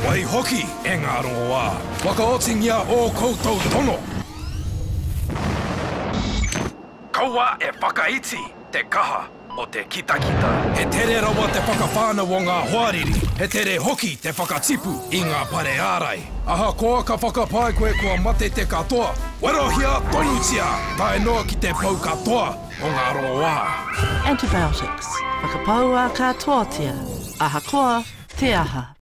Wai hoki e ngā rongo wā. Wakaotingia o koutou tono. Kaua e whakaiti te kaha o te kitakita. He tere rawa te whakawhānau o ngā hoariri. He tere hoki te whakatipu i ngā pare ārai. Aha koa ka whakapai koe kua mate te katoa. Warohia tonutia, tae noa ki te pau katoa o ngā rongo wā. Antibiotics. Whakapaua katoatia. Aha koa, te aha.